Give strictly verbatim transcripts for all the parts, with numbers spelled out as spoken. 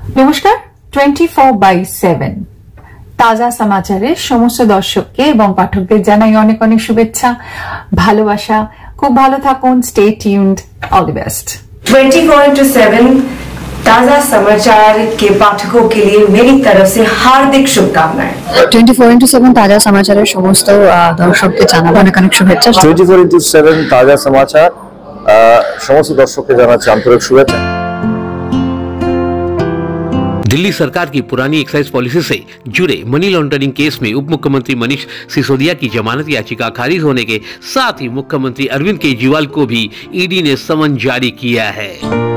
নমস্কার, twenty four by seven তাজা সমাচারের সমস্ত দর্শককে এবং পাঠকদের জানাই অনেক অনেক শুভেচ্ছা, ভালোবাসা। খুব ভালো থাকুন, stay tuned, all the best. Twenty four into seven ताजा समाचार के पाठकों के लिए मेरी तरफ से हार्दिक शुभकामनाएं। টোয়েন্টি ফোর इंटू सेवन ताजा समाचाরের সমস্ত দর্শককে জানাবো অনেক অনেক শুভেচ্ছা। টোয়েন্টি फोर इंटू सेवन ताजा समाचार সমস্ত দর্শককে জানাচ্ছি আন্তরিক শুভেচ্ছা। दिल्ली सरकार की पुरानी एक्साइज पॉलिसी से जुड़े मनी लॉन्ड्रिंग केस में उप मुख्यमंत्री मनीष सिसोदिया की जमानत याचिका खारिज होने के साथ ही मुख्यमंत्री अरविंद केजरीवाल को भी ईडी ने समन जारी किया है।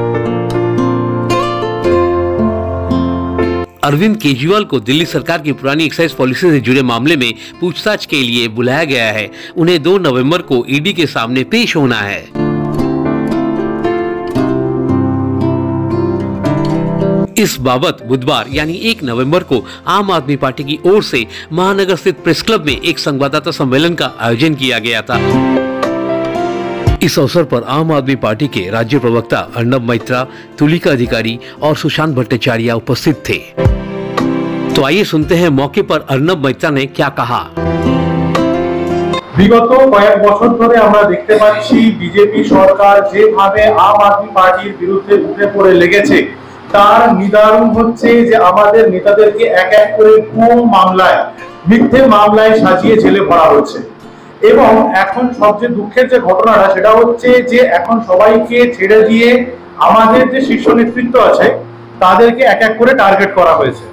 अरविंद केजरीवाल को दिल्ली सरकार की पुरानी एक्साइज पॉलिसी से जुड़े मामले में पूछताछ के लिए बुलाया गया है। उन्हें दो नवंबर को ईडी के सामने पेश होना है। इस बाबत बुधवार यानी एक नवंबर को आम आदमी पार्टी की ओर से महानगर स्थित प्रेस क्लब में एक संवाददाता सम्मेलन का आयोजन किया गया था। इस अवसर पर आम आदमी पार्टी के राज्य प्रवक्ता अर्नब मैत्रा, तुलिका अधिकारी और सुशांत भट्टाचार्य उपस्थित थे। तो आइए सुनते हैं मौके पर अर्नब मैत्रा ने क्या कहा। বিগত কয়েক বছর ধরে আমরা দেখতে পাচ্ছি বিজেপি সরকার যেভাবে আম আদমি পার্টির বিরুদ্ধে উঠে পড়ে লেগেছে, তার নিদারুণ হচ্ছে যে আমাদের নেতাদেরকে এক এক করে ভুয়ো মামলায়, মিথ্যে মামলায় সাজিয়ে জেলে ভরা হচ্ছে। এবং এখন সবচেয়ে দুঃখের যে ঘটনাটা সেটা হচ্ছে যে এখন সবাইকে ছেড়ে দিয়ে আমাদের যে শীর্ষ নেতৃত্ব আছে তাদেরকে এক এক করে টার্গেট করা হয়েছে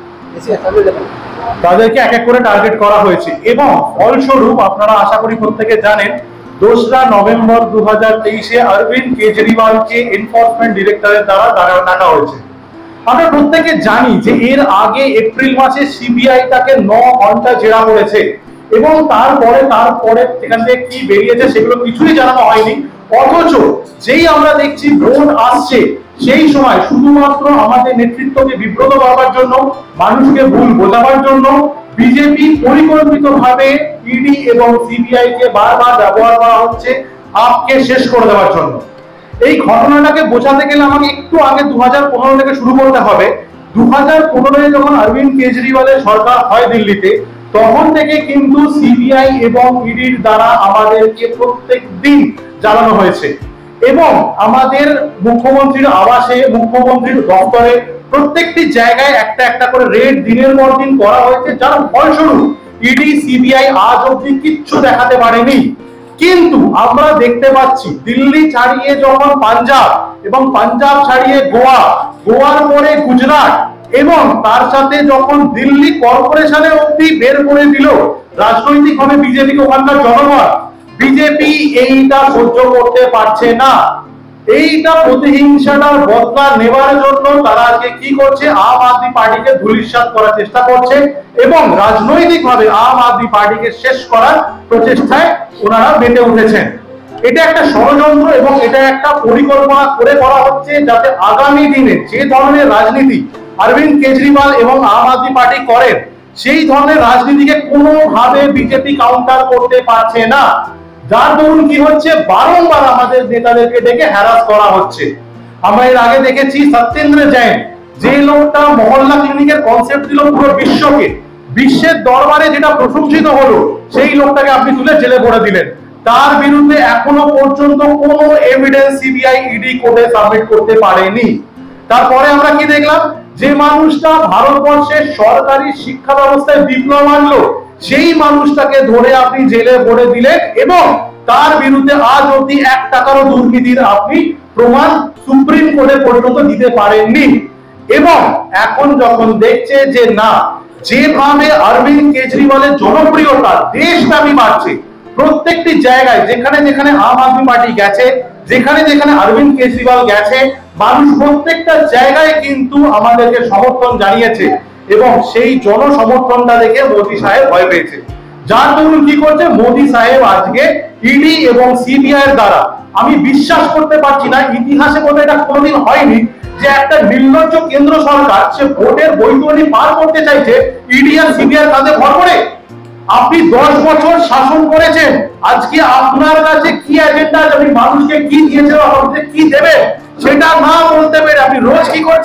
তাদেরকে এক এক করে টার্গেট করা হয়েছে এবং ফলস্বরূপ আপনারা আশা করি প্রত্যেকে জানেন দোসরা নভেম্বর দু হাজার তেইশে অরবিন্দ কেজরিওয়ালকে এনফোর্সমেন্ট ডিরেক্টরের দ্বারা ডাকা হয়েছে। আমরা প্রত্যেকে জানি যে এর আগে এপ্রিল মাসে সিবিআই তাকে ন ঘন্টা জেরা করেছে এবং তারপরে তারপরে সেখান থেকে কি বেরিয়েছে সেগুলো কিছুই জানানো হয়নি। অথচ যেই আমরা দেখছি ভোট আসছে সেই সময় শুধুমাত্র আমাদের নেতৃত্বকে বিব্রত করার জন্য, মানুষকে ভুল বোঝাবার জন্য বিজেপি পরিকল্পিতভাবে ইডি এবং সিবিআই কে বারবার ব্যবহার করা হচ্ছে আপকে শেষ করে দেওয়ার জন্য। এই ঘটনাটাকে বোঝাতে গেলে আমাকে একটু আগে দু হাজার পনেরো থেকে শুরু করতে হবে। দু হাজার পনেরোয় যখন অরবিন্দ কেজরিওয়ালের সরকার হয় দিল্লিতে, তখন থেকে কিন্তু সিবিআই এবং ইডির দ্বারা আমাদেরকে প্রত্যেক দিন জ্বালানো হয়েছে এবং আমাদের মুখ্যমন্ত্রীর আবাসে, মুখ্যমন্ত্রীর দপ্তরে প্রত্যেকটি জায়গায় একটা একটা করে রেড দিনের পর দিন করা হয়েছে, যার ফলস্বরূপ ইডি সিবিআই আজ অবধি কিচ্ছু দেখাতে পারেনি। কিন্তু আমরা দেখতে পাচ্ছি দিল্লি ছাড়িয়ে যখন পাঞ্জাব এবং পাঞ্জাব ছাড়িয়ে গোয়া, গোয়ার পরে গুজরাট এবং তার সাথে যখন দিল্লি কর্পোরেশনে অবধি বের করে দিল রাজনৈতিকভাবে বিজেপিকে ওখানকার জনগণ, বিজেপি এইটা সহ্য করতে পারছে না। এইটা প্রতিহিংসাটার বদলা নেওয়ার জন্য তারা আজকে কি করছে, আম আদমি পার্টিকে ধূলিসাৎ করার চেষ্টা করছে এবং রাজনৈতিকভাবে আম আদমি পার্টিকে শেষ করার প্রচেষ্টায় ওনারা মেতে উঠেছেন। এটা একটা ষড়যন্ত্র এবং এটা একটা পরিকল্পনা করে করা হচ্ছে যাতে আগামী দিনে যে ধরনের রাজনীতি অরবিন্দ কেজরিওয়াল এবং আম আদমি পার্টি করেন সেই ধরনের রাজনীতিকে কোনোভাবে বিজেপি কাউন্টার করতে পারছে না। যার দরুন কি হচ্ছে, বারংবার আমাদের নেতাদেরকে ডেকে হ্যারাস করা হচ্ছে। আমরা এর আগে দেখেছি সত্যেন্দ্র জৈন, যে লোকটা মহল্লা ক্লিনিকের কনসেপ্ট দিল পুরো বিশ্বকে, বিশ্বের দরবারে যেটা প্রশংসিত হলো, সেই লোকটাকে আপনি তুলে জেলে ভরে দিলেন। তার বিরুদ্ধে এখনো পর্যন্ত কোনো এভিডেন্স সিবিআই ইডি কোর্টে সাবমিট করতে পারেনি। তারপরে আমরা কি দেখলাম, যে মানুষটা ভারতবর্ষের সরকারি শিক্ষা ব্যবস্থায় বিপ্লব আনলো সেই মানুষটাকে ধরে আপনি জেলে ভরে দিলেন এবং তার বিরুদ্ধে আজ অবধি এক টাকারও দুর্নীতির আপনি প্রমাণ সুপ্রিম কোর্টে পর্যন্ত দিতে পারেননি। এবং এখন যখন দেখছে যে না, যেভাবে অরবিন্দ কেজরিওয়ালের জনপ্রিয়তা দেশব্যাপী বাড়ছে, প্রত্যেকটি জায়গায় যেখানে যেখানে আম আদমি পার্টি গেছে, যেখানে যেখানে অরবিন্দ কেজরিওয়াল গেছে, মানুষ প্রত্যেকটা জায়গায় কিন্তু আমাদেরকে সমর্থন জানিয়েছে এবং সেই জনসমর্থনটা দেখে মোদী সাহেব ভয় পেয়েছে। যার দরুন কি করছে, মোদী সাহেব আজকে ইডি এবং সিবিআই এর দ্বারা, আমি বিশ্বাস করতে পারছি না, ইতিহাসে বোধহয় এটা কোনোদিন হয়নি যে একটা নির্লজ্জ কেন্দ্র সরকার সে ভোটের বৈতরণী পার করতে চাইছে ইডি আর সিবিআই এর কাছে ভর করে। আপনি দশ বছর শাসন করেছেন, আজকে আপনার কাছে কি এজেন্ডা আছে, আপনি মানুষকে কি দিয়েছেন, আপনাদের কি দেবে সেটা না বলতে পেরে আপনি রোজ কি করছেন,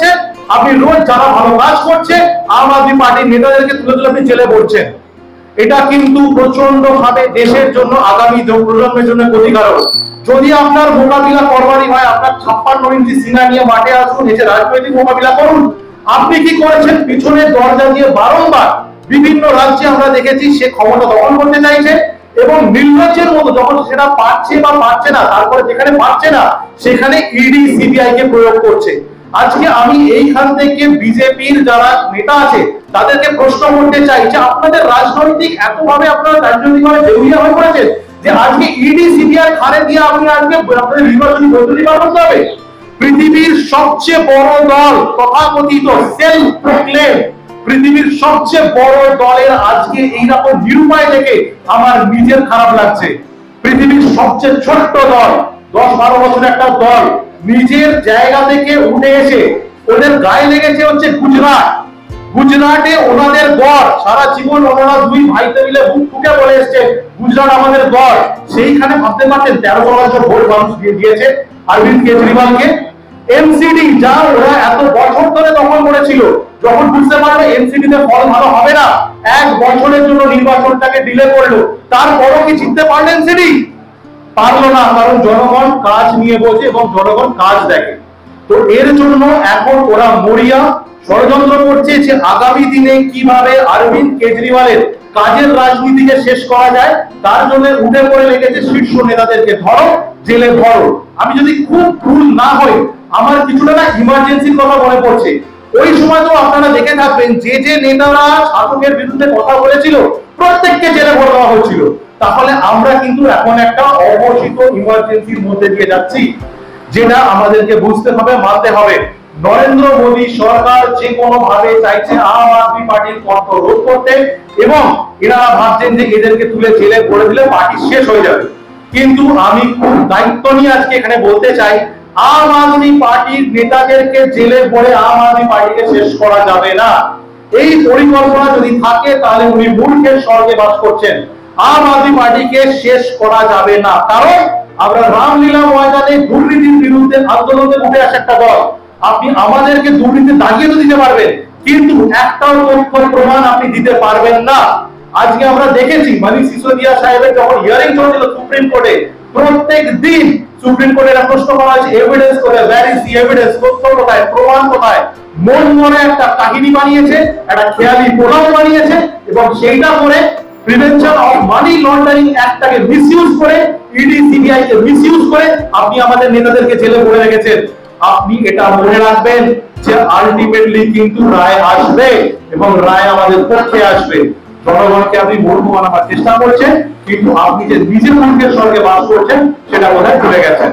আপনি রোজ যারা ভালো কাজ করছে আম আদমি পার্টির নেতাদেরকে তুলে তুলে আপনি জেলে পড়ছেন। এটা কিন্তু প্রচন্ড ভাবে দেশের জন্য, আগামী প্রজন্মের জন্য ক্ষতিকারক। যদি আপনার মোকাবিলা করবারই হয়, আপনার ছাপ্পান্ন ইঞ্চি সিনা নিয়ে মাঠে আসুন, এসে রাজনৈতিক মোকাবিলা করুন। আপনি কি করেছেন? পিছনের দরজা দিয়ে বারংবার বিভিন্ন রাজ্যে আমরা দেখেছি সে ক্ষমতা দখল করতে চাইছে এবং নির্লজ্জের মতো যখন সেটা পাচ্ছে বা পাচ্ছে না, তারপরে যেখানে পাচ্ছে না সেখানে ইডি সিবিআই কে প্রয়োগ করছে। আজকে আমি এইখান থেকে বিজেপির যারা নেতা আছে তাদেরকে প্রশ্ন করতে চাই যে আপনাদের রাজনৈতিক এতভাবে আপনারা রাজনৈতিকভাবে দেউলিয়া হয়ে পড়েছেন যে আজকে ইডি সিবিআই খারে দিয়ে আপনি আজকে আপনাদের নির্বাচনী পদ্ধতি পালন করতে হবে। পৃথিবীর সবচেয়ে বড় দল তথাকথিত সেলফ প্রক্লেম পৃথিবীর সবচেয়ে বড় দলের আজকে এইরকম নিরুপায় দেখে আমার নিজের খারাপ লাগছে। পৃথিবীর সবচেয়ে ছোট্ট দল, দশ বারো বছর একটা দল নিজের জায়গা থেকে উঠে এসে ওদের গায়ে লেগেছে হচ্ছে গুজরাট। গুজরাটে ওনাদের গড়, সারা জীবন ওনারা দুই ভাইতে মিলে বুক ফুটে বলে এসছে গুজরাট আমাদের গড়। সেইখানে ভাবতে পারছেন তেরো শতাংশ ভোট মানুষ দিয়ে দিয়েছে অরবিন্দ কেজরিওয়ালকে। এনসিডি যা ওরা এত বছর ধরে দখল করেছিল, যখন বুঝতে পারলো এনসিডি তে ফল ভালো হবে না, এক বছরের জন্য নির্বাচনটাকে ডিলে করলো। তারপরও কি জিততে পারলো এনসিডি? পারলো না, কারণ জনগণ কাজ নিয়ে বোঝে এবং জনগণ কাজ দেখে। তো এর জন্য এখন ওরা মরিয়া ষড়যন্ত্র করছে যে আগামী দিনে কিভাবে অরবিন্দ কেজরিওয়ালের কাজের রাজনীতিকে শেষ করা যায়, তার জন্য উঠে পড়ে লেগেছে শীর্ষ নেতাদেরকে ধরো, জেলে ভরো। আমি যদি খুব ভুল না হই, আমার কিছুটা না ইমার্জেন্সির কথা মনে পড়ছে। ওই সময় তো আপনারা দেখে থাকবেন যে যে নেতারা শাসকের বিরুদ্ধে কথা বলেছিল প্রত্যেককে জেলে ভরে দেওয়া হয়েছিল। তাহলে আমরা কিন্তু এখন একটা অঘোষিত ইমার্জেন্সির মধ্যে দিয়ে যাচ্ছি, যেটা আমাদেরকে বুঝতে হবে, মানতে হবে। নরেন্দ্র মোদী সরকার যে কোনো ভাবে চাইছে আম আদমি পার্টির কণ্ঠ রোধ করতে এবং এনারা ভাবছেন যে এদেরকে তুলে জেলে ভরে দিলে পার্টি শেষ হয়ে যাবে। কিন্তু আমি খুব দায়িত্ব নিয়ে আজকে এখানে বলতে চাই, আম আদমি পার্টির নেতাদেরকে জেলে ভরে আম আদমি পার্টিকে শেষ করা যাবে না। এই পরিকল্পনা যদি থাকে তাহলে উনি মূর্খের স্বর্গে বাস করছেন। আম আদমি পার্টিকে শেষ করা যাবে না, কারণ আমরা রামলীলা ময়দানে দুর্নীতির বিরুদ্ধে আন্দোলনে উঠে আসা একটা দল। আপনি আমাদেরকে দুর্নীতি দাগিয়ে তো দিতে পারবেন, কিন্তু একটাও তথ্য প্রমাণ আপনি দিতে পারবেন না। আজকে আমরা দেখেছি মানিক সিসোদিয়া সাহেবের যখন হিয়ারিং চলছিল সুপ্রিম কোর্টে, প্রত্যেক দিন সুপ্রিম কোর্টের প্রশ্ন করা হয়েছে এভিডেন্স কোথায়, ওয়্যার ইজ দি এভিডেন্স, তথ্য কোথায়, প্রমাণ কোথায়। মন মনে একটা কাহিনী বানিয়েছে, একটা খেয়ালি প্রোগ্রাম বানিয়েছে এবং সেইটা করে প্রিভেনশন অফ মানি লন্ডারিং অ্যাক্টটাকে মিসইউজ করে, ইডি সিবিআই কে মিসইউজ করে আপনি আমাদের নেতাদেরকে জেলে ভরে রেখেছেন। আপনি এটা মনে রাখবেন যে আলটিমেটলি কিন্তু রায় আসবে এবং রায় আমাদের পক্ষে আসবে। জনগণকে আপনি মূর্খ বানাবার চেষ্টা করছেন, কিন্তু আপনি যে নিজের মূর্খের স্বর্গে বাস করছেন সেটা বোধহয় ভুলে গেছেন।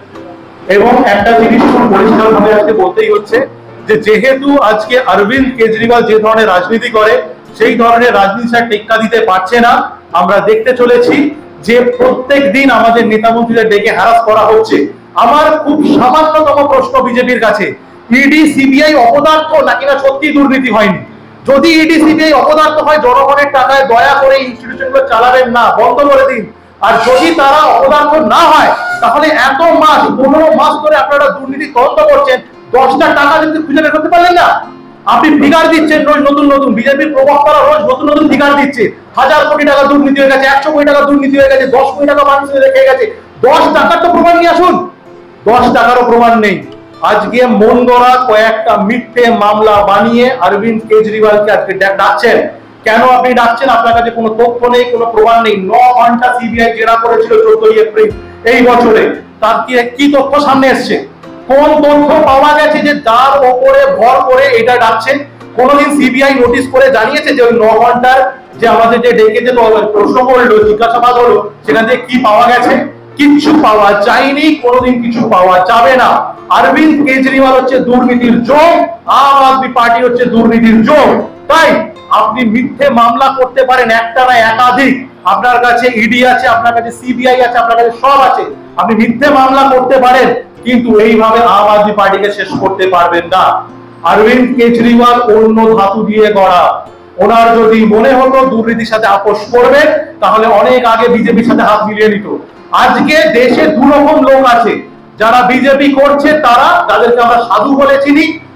এবং একটা জিনিস খুব পরিষ্কার ভাবে আজকে বলতেই হচ্ছে যে যেহেতু আজকে অরবিন্দ কেজরিওয়াল যে ধরনের রাজনীতি করে সেই ধরনের রাজনীতি স্যার টেক্কা দিতে পারছে না। আমরা দেখতে চলেছি যে প্রত্যেক দিন আমাদের নেতা মন্ত্রীদের ডেকে হ্যারাস করা হচ্ছে। আমার খুব সামান্যতম প্রশ্ন বিজেপির কাছে, ইডি সিবিআই অপদার্থ নাকি না সত্যি দুর্নীতি হয়নি? যদি ইডি সিবিআই অপদার্থ হয়, জনগণের টাকায় দয়া করে ইনস্টিটিউশনগুলো চালাবেন না, বন্ধ করে দিন। আর যদি তারা অপদার্থ না হয়, তাহলে এত মাস পনেরো মাস ধরে আপনারা দুর্নীতি তদন্ত করছেন, দশটা টাকা যদি খুঁজে বের করতে পারলেন না। আপনি ফিগার দিচ্ছেন রোজ নতুন নতুন, বিজেপির প্রবক্তারা রোজ নতুন নতুন ফিগার দিচ্ছে, হাজার কোটি টাকা দুর্নীতি হয়ে গেছে, একশো কোটি টাকা দুর্নীতি হয়ে গেছে, দশ কোটি টাকা মানুষ রেখে গেছে। দশ টাকার তো প্রমাণ নিয়ে আসুন। দশ টাকারও প্রমাণ নেই। আজকে মন গড়া কয়েকটা মিথ্যে মামলা বানিয়ে অরবিন্দ কেজরিওয়ালকে আজকে ডাকছেন। কেন আপনি ডাকছেন? আপনার কাছে কোনো তথ্য নেই, কোনো প্রমাণ নেই। ন ঘন্টা সিবিআই জেরা করেছিল চোদ্দই এপ্রিল এই বছরে, তার কি কি তথ্য সামনে এসছে? কোন তথ্য পাওয়া গেছে যে তার ওপরে ভর করে এটা ডাকছেন? কোনদিন সিবিআই নোটিশ করে জানিয়েছে যে ওই ন ঘন্টার যে আমাদের যে ডেকে যে প্রশ্ন করলো, জিজ্ঞাসাবাদ হলো, সেখান থেকে কি পাওয়া গেছে? কিচ্ছু পাওয়া যায়নি, কোনোদিন কিছু পাওয়া যাবে না। অরবিন্দ কেজরিওয়াল হচ্ছে দুর্নীতির যোগ, আম আদমি পার্টি হচ্ছে দুর্নীতির যোগ। তাই আপনি মিথ্যে মামলা করতে পারেন, একটা না একাধিক। আপনার কাছে ইডি আছে, আপনার কাছে সিবিআই আছে, আপনার কাছে সব আছে। আপনি মিথ্যে মামলা করতে পারেন, কিন্তু এইভাবে আম আদমি পার্টিকে শেষ করতে পারবেন না। অরবিন্দ কেজরিওয়াল অন্য ধাতু দিয়ে গড়া। ওনার যদি মনে হতো দুর্নীতির সাথে আপোষ করবে, তাহলে অনেক আগে বিজেপির সাথে হাত মিলিয়ে নিত। আজকে দেশে দু রকম লোক আছে, যারা বিজেপি করছে তারা, যাদেরকে আমরা সাধু বলে চিনি,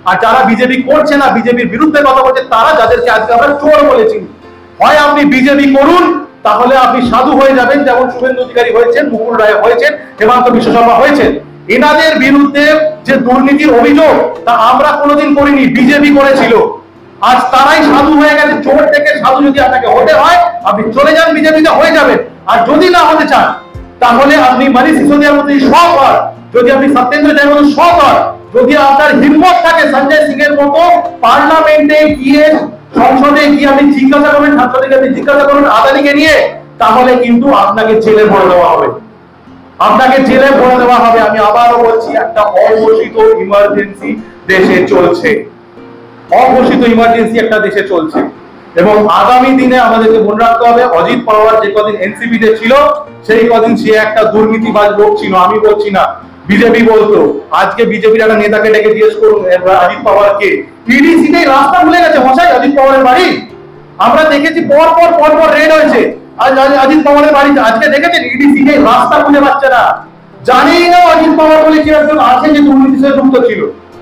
আর যারা বিজেপি করছে না, বিজেপির বিরুদ্ধে কথা বলছে, তারা যাদেরকে আজকে আমরা চোর বলেছি। হয় আপনি বিজেপি করুন, তাহলে আপনি সাধু হয়ে যাবেন, যেমন শুভেন্দু অধিকারী হয়েছেন, মুকুল রায় হয়েছেন, হেমন্ত বিশ্ব শর্মা হয়েছেন। এনাদের বিরুদ্ধে যে দুর্নীতির অভিযোগ, তা আমরা কোনোদিন করিনি, বিজেপি করেছিল। আজ তারাই সাধু হয়ে গেছে। চোর থেকে সাধু যদি আপনাকে হতে হয়, আপনি চলে যান, বিজেপিতে হয়ে যাবেন। আর যদি না হতে চান, তাহলে আপনি মনীষ সিসোদিয়ার মতো সৎ হন, যদি আপনি সত্যেন্দ্র জয়ের মতো সৎ হন, যদি আপনার হিম্মত থাকে সঞ্জয় সিং এর মতো পার্লামেন্টে গিয়ে, সংসদে গিয়ে আপনি জিজ্ঞাসা করবেন, সাংসদকে আপনি জিজ্ঞাসা করবেন আদানিকে নিয়ে, তাহলে কিন্তু আপনাকে জেলে ভরে দেওয়া হবে, আপনাকে জেলে ভরে দেওয়া হবে। আমি আবারও বলছি, একটা অঘোষিত ইমার্জেন্সি দেশে চলছে, অঘোষিত ইমার্জেন্সি একটা দেশে চলছে। এবং আগামী দিনে আমাদেরকে মনে রাখতে হবে, অজিত পাওয়ার যে কদিন এনসিপি তে ছিল, সেই কদিন সে একটা দুর্নীতিবাজ লোক ছিল। আমি বলছি না, বিজেপি বলতো। আজকে বিজেপির একটা নেতাকে ডেকে জিজ্ঞেস করুন অজিত পাওয়ারকে, ইডিসিতে রাস্তা ভুলে গেছে মশাই অজিত পাওয়ারের বাড়ি। আমরা দেখেছি পর পর পর পর রেড হয়েছে আজ অজিত পাওয়ারের বাড়ি। আজকে দেখেছেন ইডিসিতে রাস্তা খুঁজে পাচ্ছে না, জানেই না অজিত পাওয়ার বলে কি একজন আছে যে দুর্নীতির সাথে যুক্ত ছিল।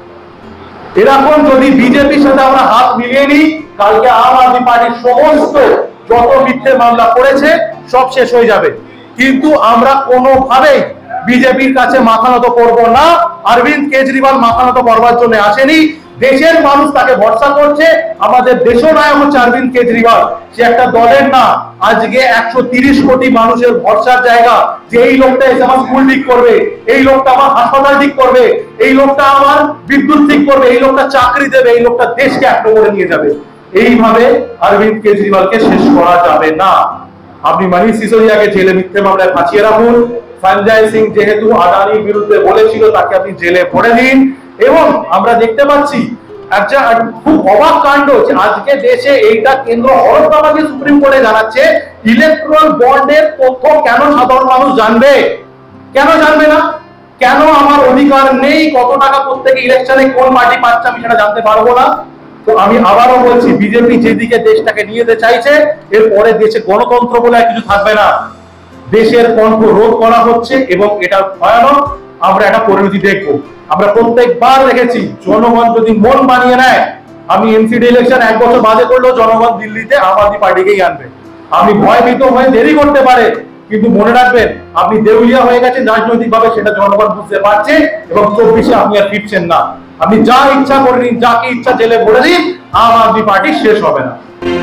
এরকম যদি বিজেপির সাথে আমরা হাত মিলিয়ে নিই, কালকে আম আদমি পার্টির সমস্ত যত মিথ্যে মামলা করেছে সব শেষ হয়ে যাবে। কিন্তু আমরা কোনোভাবেই বিজেপির কাছে মাথা নত করবো না। অরবিন্দ কেজরিওয়াল মাথা নত করবার জন্য আসেনি, দেশের মানুষ তাকে ভরসা করছে। আমাদের দেশনায়ক হচ্ছে অরবিন্দ কেজরিওয়াল, সে একটা দলের না। আজকে একশো তিরিশ কোটি মানুষের ভরসার জায়গা, যে এই লোকটা এসে আমার স্কুল ঠিক করবে, এই লোকটা আমার হাসপাতাল ঠিক করবে, এই লোকটা আমার বিদ্যুৎ ঠিক করবে, এই লোকটা চাকরি দেবে, এই লোকটা দেশকে এক নম্বরে নিয়ে যাবে। এইভাবে অরবিন্দ কেজরিওয়ালকে শেষ করা যাবে না। আপনি মনীষ সিসোদিয়াকে জেলে মিথ্যে মামলায় ফাঁসিয়ে রাখুন। সঞ্জয় সিং যেহেতু আদানির বিরুদ্ধে বলেছিল, তাকে আপনি জেলে ভরে দিন। এবং আমরা দেখতে পাচ্ছি একটা খুব অবাক কাণ্ড, যে আজকে দেশে এইটা কেন্দ্র হলফনামাকে সুপ্রিম কোর্টে জানাচ্ছে, ইলেকট্রাল বন্ডের তথ্য কেন সাধারণ মানুষ জানবে? কেন জানবে না? কেন আমার অধিকার নেই? কত টাকা প্রত্যেকে ইলেকশনে কোন পার্টি পাচ্ছে আমি সেটা জানতে পারবো না? তো আমি আবারও বলছি, বিজেপি যেদিকে দেশটাকে নিয়ে যেতে চাইছে, এরপরে দেশে গণতন্ত্র বলে কিছু থাকবে না। দেশের কণ্ঠ রোধ করা হচ্ছে এবং এটা ভয়ানক। আমরা একটা পরিণতি দেখবো। আমরা প্রত্যেকবার দেখেছি, জনগণ যদি মন বানিয়ে নেয়, আমি এমসিডি ইলেকশন এক বছর বাদে করলেও জনগণ দিল্লিতে আম আদমি পার্টিকেই আনবে। আপনি ভয়ভীত হয়ে দেরি করতে পারে, কিন্তু মনে রাখবেন, আপনি দেউলিয়া হয়ে গেছেন রাজনৈতিক ভাবে, সেটা জনগণ বুঝতে পারছে। এবং চব্বিশে আপনি আর ফিরছেন না। আপনি যা ইচ্ছা করে নিন, যাকে ইচ্ছা জেলে ভরে দিন, আম আদমি পার্টি শেষ হবে না।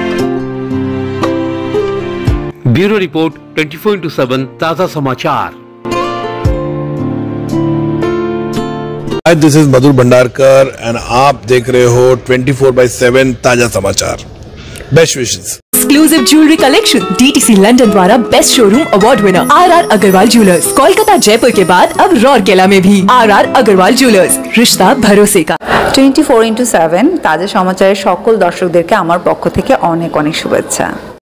Bureau report twenty four into seven ताजा समाचार। Hi, this is Madhur Bhandarkar and आप देख रहे हो ट्वेंटी फोर बाय सेवन ताजा समाचार। Best wishes. Exclusive jewellery collection DTC London द्वारा best showroom award winner R R Agarwal jewellers, Kolkata Jaipur के बाद अब रौरकेला में भी आर आर अग्रवाल ज्वेलर्स, रिश्ता भरोसे का। টোয়েন্টি ফোর ইন্টু সেভেন তাজা সমাচারের সকল দর্শকদেরকে আমার পক্ষ থেকে অনেক অনেক শুভেচ্ছা।